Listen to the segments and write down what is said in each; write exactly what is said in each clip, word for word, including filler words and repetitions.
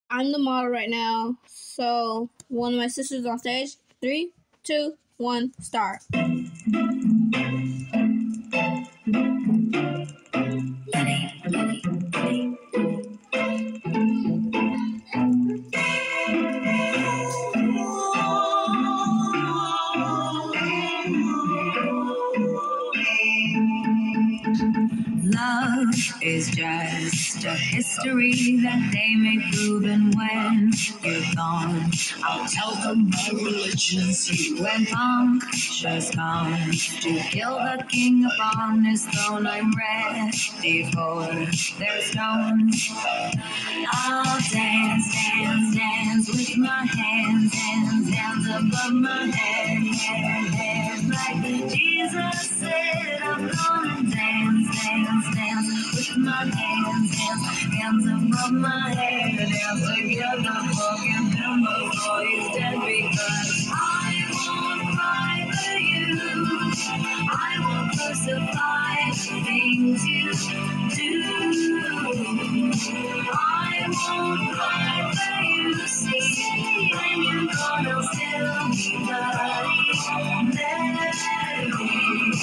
I'm the model right now. So one of my sisters on stage. Three, two, one, start. Love is just a history that they may prove, and when you're gone, I'll tell them my religion's you. When punctures come to kill the king upon his throne, I'm ready for their stones. I'll dance, dance, dance with my hands, hands, hands above my head, head, head. Like Jesus said, I'm gonna dance, dance, dance with my hands, hands, hands above my head. Dance together, forgive him before he's dead, because I won't cry for you. I won't crucify the things you do. I won't cry for you, see, and you're gonna still be bloody Mary.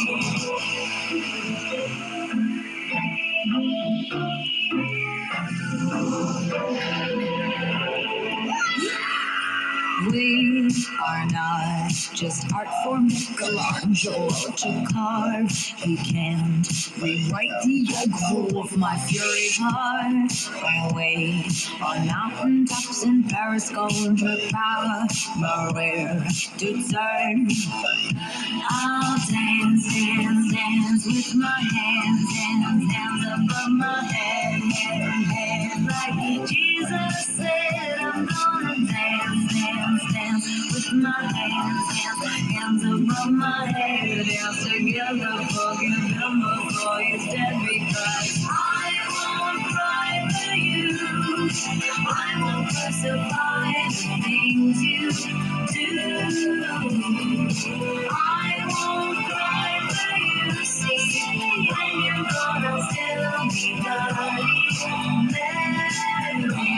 We are not just art for Michelangelo to carve. He can't rewrite the aggro of my fury heart. I wait on mountaintops in Paris, gold with power, barrier to turn. I'll dance, dance, dance with my hands, hands, hands above my head, head, head. Like Jesus said, I'm gonna dance, dance, dance with my hands, hands, hands above my head. Dance together, forgive him before he's dead, because I won't cry for you. I won't crucify the things you do. I won't cry for you, see, and you're gonna still be bloody Mary.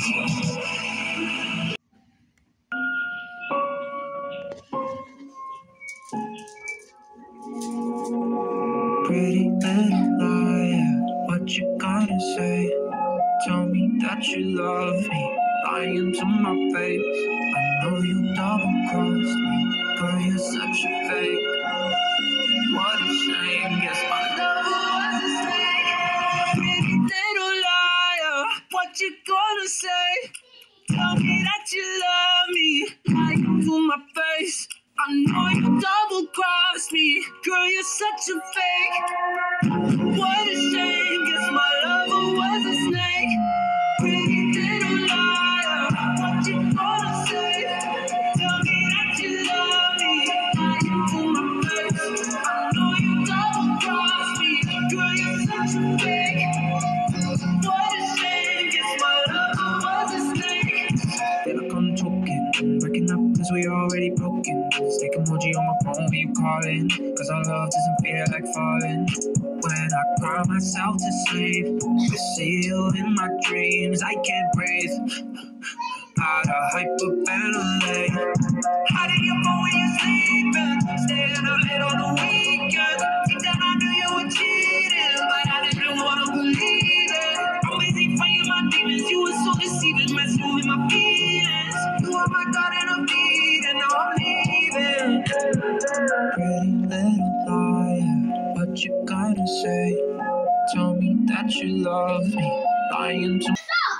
Pretty little liar, what you gotta say? Tell me that you love me, lying to my face. I know you double-crossed me, girl, you're such a fake. What a shame, guess my love was a mistake. Pretty little liar, what you gonna say? Tell me that you love me, lying to my face. I know you double-crossed me, girl, you're such a fake. What a shame, guess my lover was a snake. Pretty little liar, what you gonna say? Tell me that you love me, lying to my face. I know you double-crossed me, girl, you're such a fake. What a shame, guess my lover was a snake. Feel like I'm choking, breaking up cause we already broken. Stick emoji on my phone when you calling, cause our love doesn't feel like falling. When I cry myself to sleep, I see you in my dreams. I can't breathe, gotta hyperventilate. Hiding your phone when you're sleeping, staying up late on the weekend. Deep down I knew you were cheating, but I didn't wanna believe it. Always ain't fighting my demons, you were so deceiving, messing with my feelings. You were my God and I'm beating, now I'm leaving. Pretty little liar, what you gotta say? Tell me that you love me, lying to me.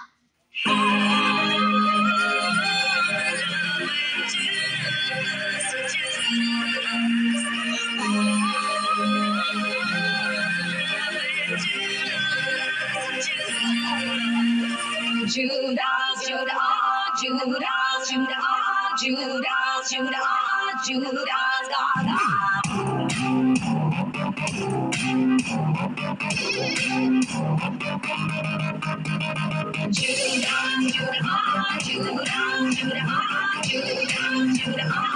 Judas, Judas, Judas, Judas, Judas, Judas, Judas, Gaga. Judas, Judas, Judas, Judas, Judas, Judas,